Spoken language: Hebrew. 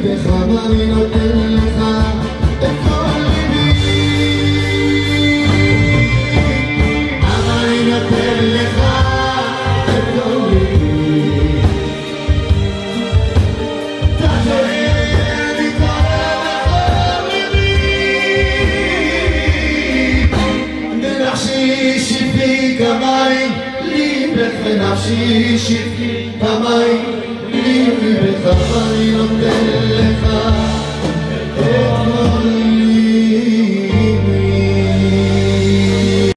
בכמה אני נותן לך את כל ליבי, אבל אני נותן לך את כל ליבי. תחזרי אני קורא בכל ליבי, בנפשי שפי כמים לי, בנפשי שפי כמים